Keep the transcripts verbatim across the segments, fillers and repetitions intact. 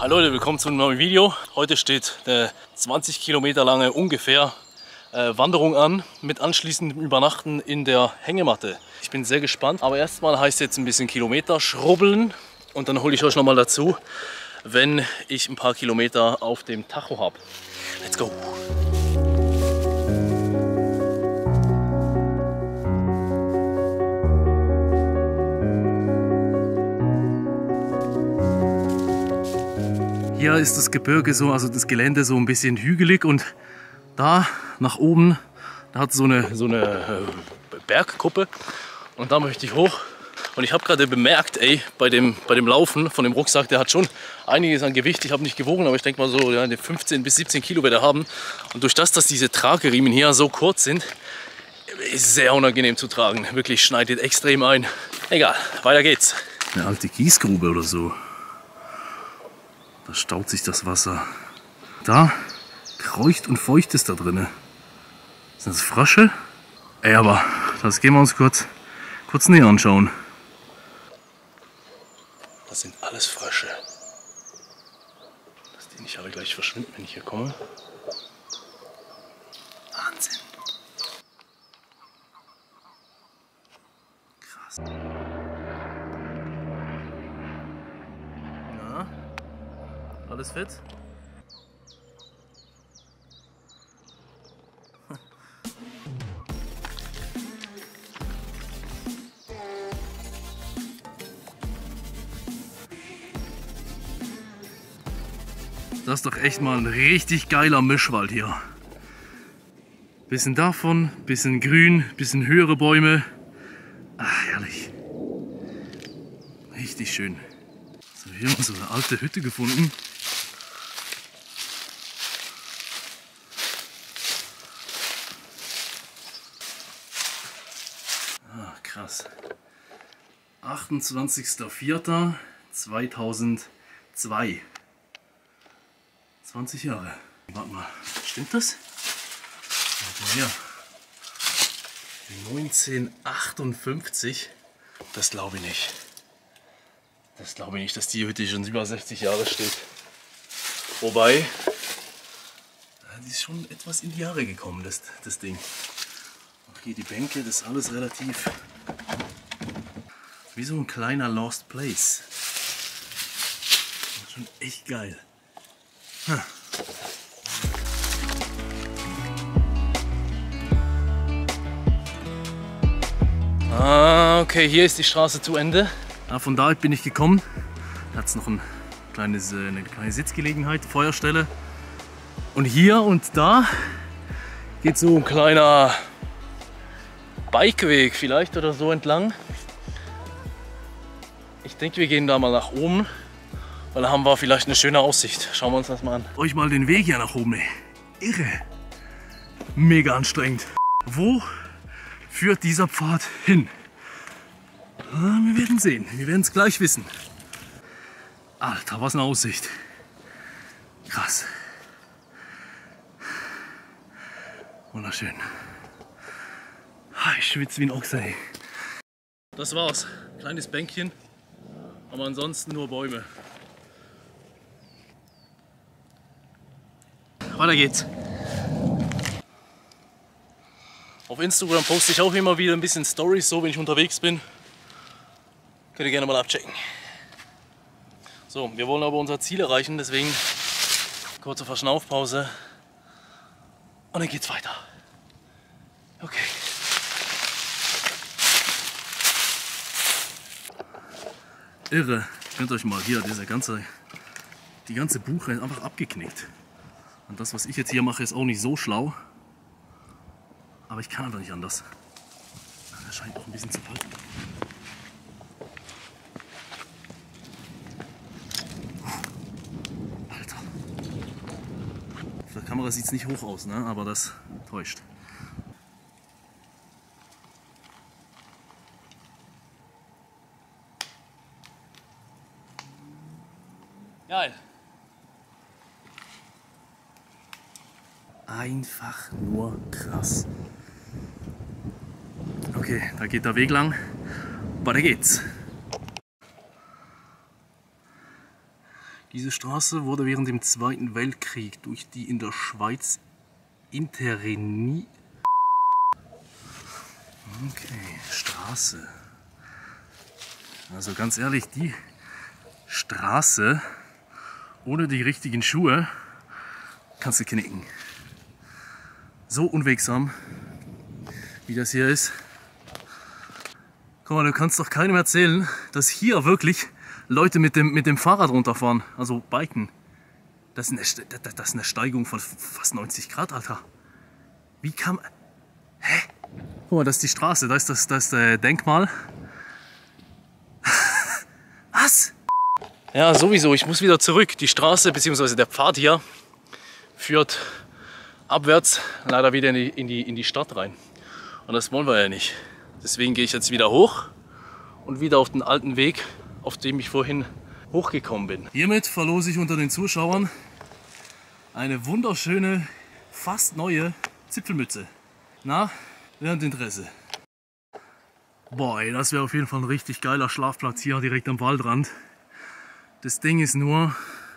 Hallo Leute, willkommen zu einem neuen Video. Heute steht eine zwanzig Kilometer lange ungefähr äh, Wanderung an mit anschließendem Übernachten in der Hängematte. Ich bin sehr gespannt, aber erstmal heißt jetzt ein bisschen Kilometer schrubbeln und dann hole ich euch nochmal dazu, wenn ich ein paar Kilometer auf dem Tacho habe. Let's go! Hier ist das Gebirge so, also das Gelände so ein bisschen hügelig und da nach oben, da hat es so eine, so eine Bergkuppe und da möchte ich hoch. Und ich habe gerade bemerkt, ey, bei dem, bei dem Laufen von dem Rucksack, der hat schon einiges an Gewicht. Ich habe nicht gewogen, aber ich denke mal so ja, fünfzehn bis siebzehn Kilo wird er haben. Und durch das, dass diese Trageriemen hier so kurz sind, ist es sehr unangenehm zu tragen. Wirklich schneidet extrem ein. Egal, weiter geht's. Eine alte Kiesgrube oder so. Da staut sich das Wasser. Da kreucht und feucht es da drin. Sind das Frösche? Ey, aber das gehen wir uns kurz, kurz näher anschauen. Das sind alles Frösche. Dass die nicht alle gleich verschwinden, wenn ich hier komme. Wahnsinn. Krass. Na? Alles fit? Das ist doch echt mal ein richtig geiler Mischwald hier. Bisschen davon, bisschen grün, bisschen höhere Bäume. Ach, herrlich. Richtig schön. So, hier haben wir so eine alte Hütte gefunden. Ah, krass. achtundzwanzigster vierter zweitausendzwei. zwanzig Jahre. Warte mal, stimmt das? Warte mal her. neunzehnhundertachtundfünfzig. Das glaube ich nicht. Das glaube ich nicht, dass die Hütte schon über sechzig Jahre steht. Wobei, die ist schon etwas in die Jahre gekommen, das, das Ding. Auch hier die Bänke, das ist alles relativ wie so ein kleiner Lost Place. Schon echt geil. Hm. Ah, okay, hier ist die Straße zu Ende. Ja, von da bin ich gekommen. Da hat es noch ein kleines, eine kleine Sitzgelegenheit, Feuerstelle. Und hier und da geht so ein kleiner Bikeweg vielleicht oder so entlang. Ich denke, wir gehen da mal nach oben. Weil da haben wir vielleicht eine schöne Aussicht. Schauen wir uns das mal an. Euch mal den Weg hier nach oben. Ey. Irre. Mega anstrengend. Wo führt dieser Pfad hin? Wir werden sehen. Wir werden es gleich wissen. Alter, was eine Aussicht. Krass. Wunderschön. Ich schwitze wie ein Ochse. Ey. Das war's. Kleines Bänkchen. Aber ansonsten nur Bäume. Weiter geht's. Auf Instagram poste ich auch immer wieder ein bisschen Stories, so wenn ich unterwegs bin. Könnt ihr gerne mal abchecken. So, wir wollen aber unser Ziel erreichen, deswegen kurze Verschnaufpause und dann geht's weiter. Okay. Irre. Könnt euch mal hier, diese ganze, die ganze Buche ist einfach abgeknickt. Und das, was ich jetzt hier mache, ist auch nicht so schlau. Aber ich kann einfach nicht anders. Das scheint auch ein bisschen zu falten. Alter. Auf der Kamera sieht es nicht hoch aus, ne? Aber das täuscht. Geil. Einfach nur krass. Okay, da geht der Weg lang. Weiter geht's. Diese Straße wurde während dem Zweiten Weltkrieg durch die in der Schweiz interni... Okay, Straße. Also ganz ehrlich, die Straße ohne die richtigen Schuhe kannst du knicken. So unwegsam, wie das hier ist. Guck mal, du kannst doch keinem erzählen, dass hier wirklich Leute mit dem, mit dem Fahrrad runterfahren, also biken. Das ist, eine, das ist eine Steigung von fast neunzig Grad, Alter. Wie kann man... Hä? Guck mal, das ist die Straße, da ist das, das ist das Denkmal. Was? Ja, sowieso, ich muss wieder zurück. Die Straße bzw. der Pfad hier führt abwärts leider wieder in die, in, die, in die Stadt rein. Und das wollen wir ja nicht. Deswegen gehe ich jetzt wieder hoch und wieder auf den alten Weg, auf dem ich vorhin hochgekommen bin. Hiermit verlose ich unter den Zuschauern eine wunderschöne, fast neue Zipfelmütze. Na, wer hat Interesse? Boah, ey, das wäre auf jeden Fall ein richtig geiler Schlafplatz hier direkt am Waldrand. Das Ding ist nur,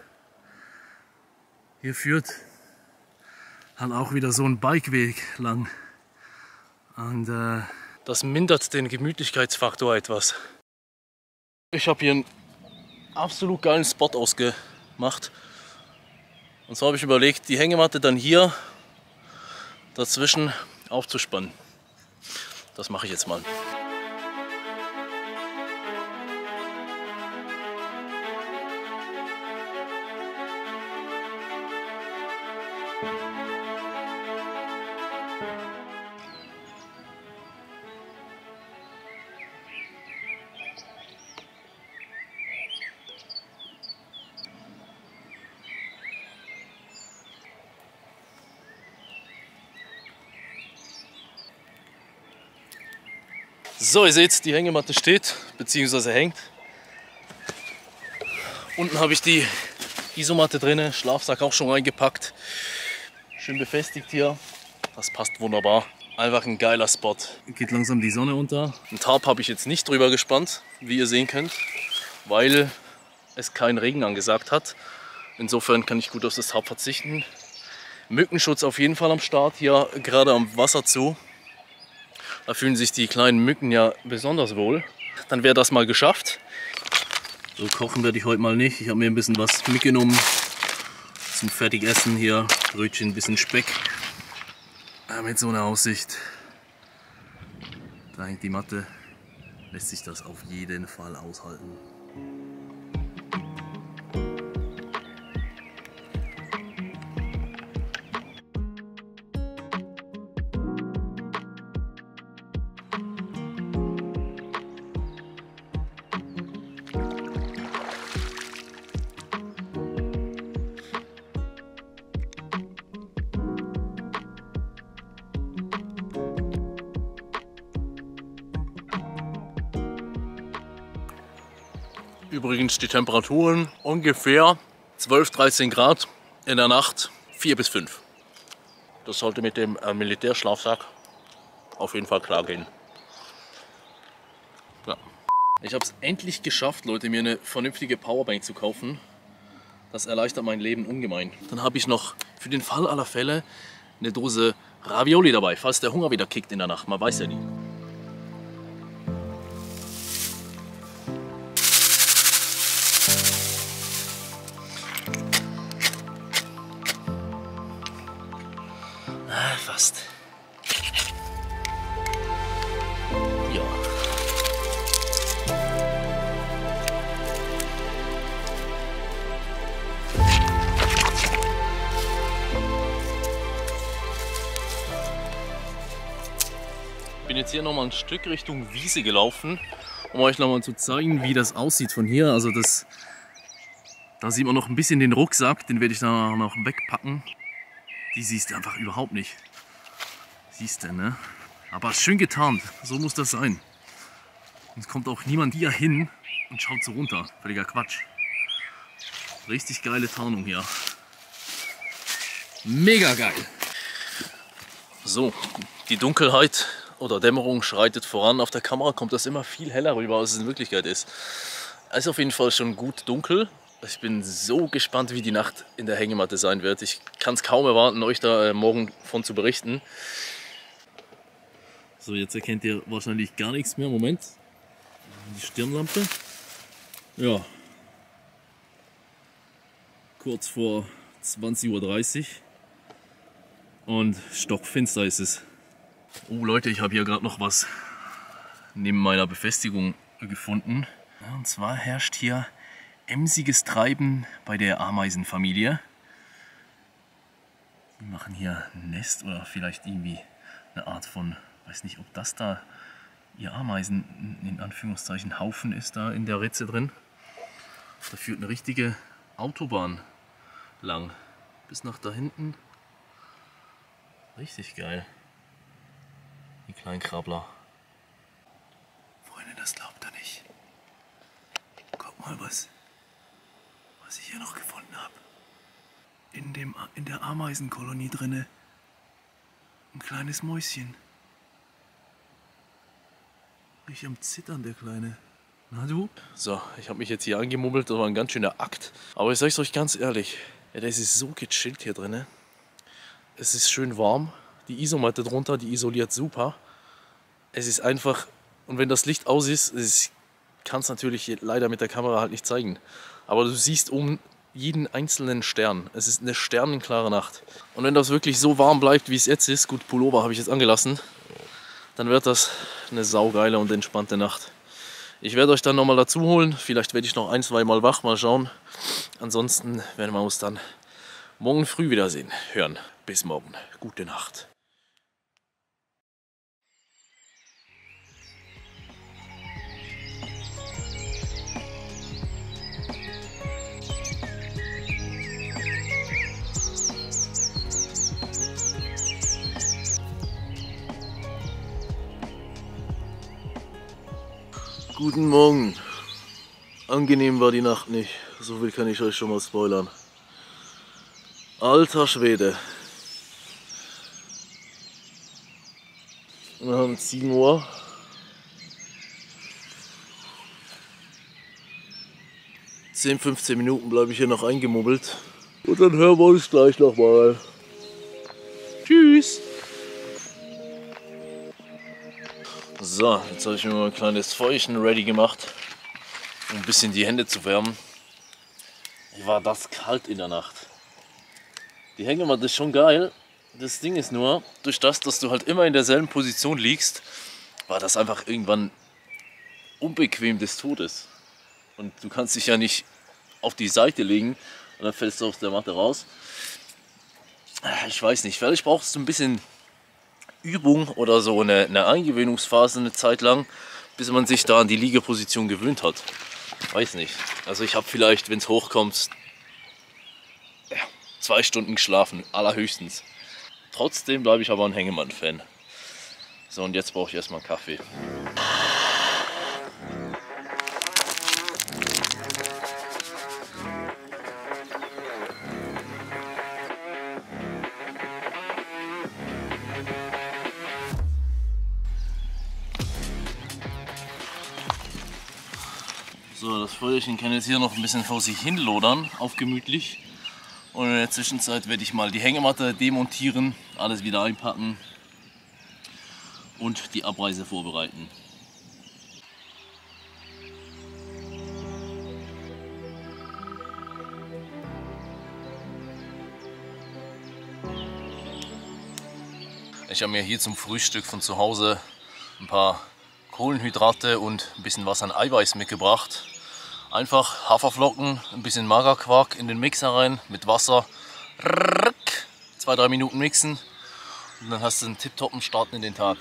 hier führt halt auch wieder so ein Bikeweg lang. Und äh, das mindert den Gemütlichkeitsfaktor etwas. Ich habe hier einen absolut geilen Spot ausgemacht. Und zwar habe ich überlegt, die Hängematte dann hier dazwischen aufzuspannen. Das mache ich jetzt mal. So, ihr seht, die Hängematte steht bzw. hängt. Unten habe ich die Isomatte drin, Schlafsack auch schon reingepackt. Schön befestigt hier. Das passt wunderbar. Einfach ein geiler Spot. Geht langsam die Sonne unter. Ein Tarp habe ich jetzt nicht drüber gespannt, wie ihr sehen könnt, weil es keinen Regen angesagt hat. Insofern kann ich gut auf das Tarp verzichten. Mückenschutz auf jeden Fall am Start, hier gerade am Wasser zu. Da fühlen sich die kleinen Mücken ja besonders wohl. Dann wäre das mal geschafft. So kochen werde ich heute mal nicht. Ich habe mir ein bisschen was mitgenommen zum Fertigessen hier. Brötchen, ein bisschen Speck. Ja, mit so einer Aussicht. Da hängt die Matte. Lässt sich das auf jeden Fall aushalten. Übrigens die Temperaturen ungefähr zwölf, dreizehn Grad, in der Nacht vier bis fünf. Das sollte mit dem äh, Militärschlafsack auf jeden Fall klar gehen. Ja. Ich habe es endlich geschafft, Leute, mir eine vernünftige Powerbank zu kaufen. Das erleichtert mein Leben ungemein. Dann habe ich noch für den Fall aller Fälle eine Dose Ravioli dabei, falls der Hunger wieder kickt in der Nacht. Man weiß ja nie. Fast. Ja. Ich bin jetzt hier noch mal ein Stück Richtung Wiese gelaufen, um euch noch mal zu zeigen, wie das aussieht von hier. Also das, da sieht man noch ein bisschen den Rucksack, den werde ich da noch wegpacken. Die siehst du einfach überhaupt nicht. Siehst du, ne? Aber schön getarnt, so muss das sein. Und es kommt auch niemand hier hin und schaut so runter. Völliger Quatsch. Richtig geile Tarnung hier. Mega geil. So, die Dunkelheit oder Dämmerung schreitet voran. Auf der Kamera kommt das immer viel heller rüber, als es in Wirklichkeit ist. Es ist auf jeden Fall schon gut dunkel. Ich bin so gespannt, wie die Nacht in der Hängematte sein wird. Ich kann es kaum erwarten, euch da äh, morgen von zu berichten. So, jetzt erkennt ihr wahrscheinlich gar nichts mehr. Moment. Die Stirnlampe. Ja. Kurz vor zwanzig Uhr dreißig. Und stockfinster ist es. Oh Leute, ich habe hier gerade noch was neben meiner Befestigung gefunden. Ja, und zwar herrscht hier emsiges Treiben bei der Ameisenfamilie. Die machen hier ein Nest oder vielleicht irgendwie eine Art von, weiß nicht, ob das da ihr Ameisen in Anführungszeichen Haufen ist da in der Ritze drin. Da führt eine richtige Autobahn lang bis nach da hinten. Richtig geil. Die kleinen Krabbler. Freunde, das glaubt ihr nicht. Guck mal, was, was ich hier noch gefunden habe. In, dem, in der Ameisenkolonie drinne. Ein kleines Mäuschen. Richtig am Zittern, der Kleine. Na du? So, ich habe mich jetzt hier angemummelt. Das war ein ganz schöner Akt. Aber ich sage es euch ganz ehrlich. Ja, das ist so gechillt hier drinne. Es ist schön warm. Die Isomatte drunter, die isoliert super. Es ist einfach, und wenn das Licht aus ist, ich kann es natürlich leider mit der Kamera halt nicht zeigen. Aber du siehst um jeden einzelnen Stern. Es ist eine sternenklare Nacht. Und wenn das wirklich so warm bleibt, wie es jetzt ist, gut, Pullover habe ich jetzt angelassen, dann wird das eine saugeile und entspannte Nacht. Ich werde euch dann nochmal dazu holen. Vielleicht werde ich noch ein, zwei Mal wach, mal schauen. Ansonsten werden wir uns dann morgen früh wiedersehen, hören. Bis morgen. Gute Nacht. Guten Morgen. Angenehm war die Nacht nicht. So viel kann ich euch schon mal spoilern. Alter Schwede. Wir haben sieben Uhr. zehn, fünfzehn Minuten bleibe ich hier noch eingemummelt. Und dann hören wir uns gleich nochmal. Tschüss. So, jetzt habe ich mir mal ein kleines Feuerchen ready gemacht, um ein bisschen die Hände zu wärmen. Wie war das kalt in der Nacht? Die Hängematte ist schon geil. Das Ding ist nur, durch das, dass du halt immer in derselben Position liegst, war das einfach irgendwann unbequem des Todes. Und du kannst dich ja nicht auf die Seite legen und dann fällst du aus der Matte raus. Ich weiß nicht, vielleicht brauchst du ein bisschen Übung oder so eine, eine Eingewöhnungsphase eine Zeit lang, bis man sich da an die Liegeposition gewöhnt hat. Weiß nicht. Also ich habe vielleicht, wenn es hochkommt, ja, zwei Stunden geschlafen, allerhöchstens. Trotzdem bleibe ich aber ein Hängemann-Fan. So, und jetzt brauche ich erstmal einen Kaffee. So, das Feuerchen kann jetzt hier noch ein bisschen vor sich hin lodern, auf gemütlich. Und in der Zwischenzeit werde ich mal die Hängematte demontieren, alles wieder einpacken und die Abreise vorbereiten. Ich habe mir hier zum Frühstück von zu Hause ein paar Kohlenhydrate und ein bisschen was an Eiweiß mitgebracht. Einfach Haferflocken, ein bisschen Magerquark in den Mixer rein mit Wasser. Zwei, drei Minuten mixen und dann hast du einen tipptoppen Start in den Tag.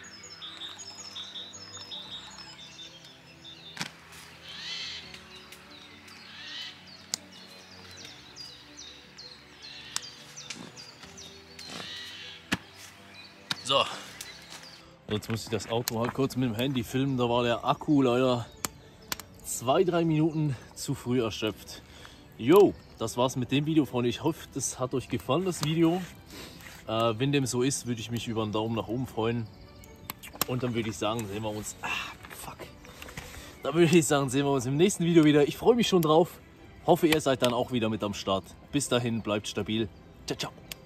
So. Jetzt muss ich das Auto halt kurz mit dem Handy filmen, da war der Akku leider zwei, drei Minuten zu früh erschöpft. Jo, das war's mit dem Video, Freunde. Ich hoffe, das hat euch gefallen, das Video. Äh, wenn dem so ist, würde ich mich über einen Daumen nach oben freuen. Und dann würde ich sagen, sehen wir uns. Ah, fuck. Dann würde ich sagen, sehen wir uns im nächsten Video wieder. Ich freue mich schon drauf. Hoffe, ihr seid dann auch wieder mit am Start. Bis dahin, bleibt stabil. Ciao, ciao.